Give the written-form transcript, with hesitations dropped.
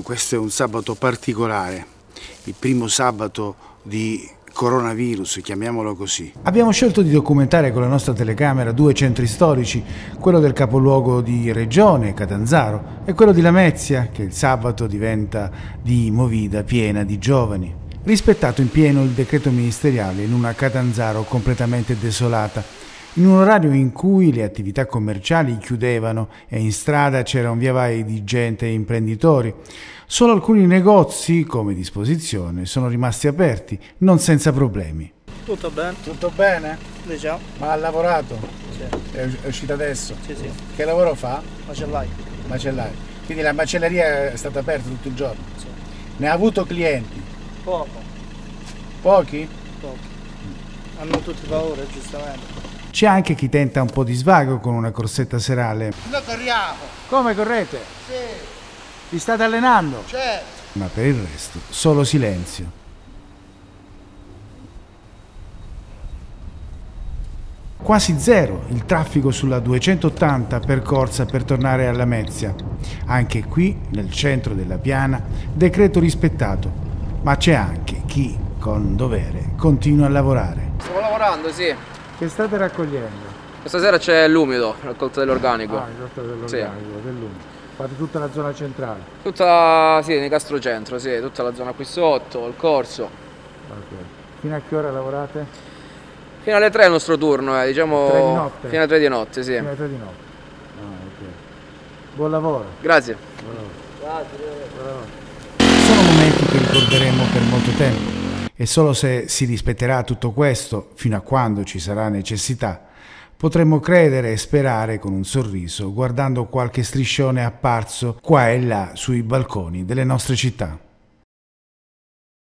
Questo è un sabato particolare, il primo sabato di coronavirus, chiamiamolo così. Abbiamo scelto di documentare con la nostra telecamera due centri storici, quello del capoluogo di regione, Catanzaro, e quello di Lamezia, che il sabato diventa di movida piena di giovani. Rispettato in pieno il decreto ministeriale in una Catanzaro completamente desolata, in un orario in cui le attività commerciali chiudevano e in strada c'era un via vai di gente e imprenditori. Solo alcuni negozi, come disposizione, sono rimasti aperti, non senza problemi. Tutto bene? Tutto bene? Diciamo. Ma ha lavorato? Sì. È uscito adesso? Sì. Che lavoro fa? Macellaio. Macellaio. Quindi la macelleria è stata aperta tutto il giorno? Sì. Ne ha avuto clienti? Poco. Pochi? Pochi. Hanno tutti paura, giustamente. C'è anche chi tenta un po' di svago con una corsetta serale. Noi corriamo! Come correte? Sì, Vi state allenando? certo! Ma per il resto, solo silenzio. Quasi zero il traffico sulla 280 percorsa per tornare a Lamezia. Anche qui, nel centro della piana, decreto rispettato. Ma c'è anche chi, con dovere, continua a lavorare. Stiamo lavorando, sì. Che state raccogliendo? Questa sera c'è l'umido, raccolta dell'organico. il rotto dell'organico, dell'umido. Fate tutta la zona centrale. Tutta, sì, nel Castrocentro, sì, tutta la zona qui sotto, il corso. Ok. Fino a che ora lavorate? Fino alle 3 è il nostro turno, diciamo. 3 di notte? Fino alle 3 di notte, sì. Fino alle 3 di notte. Ok. Buon lavoro. Grazie. Sono momenti che ricorderemo per molto tempo e solo se si rispetterà tutto questo, fino a quando ci sarà necessità, potremmo credere e sperare con un sorriso guardando qualche striscione apparso qua e là sui balconi delle nostre città.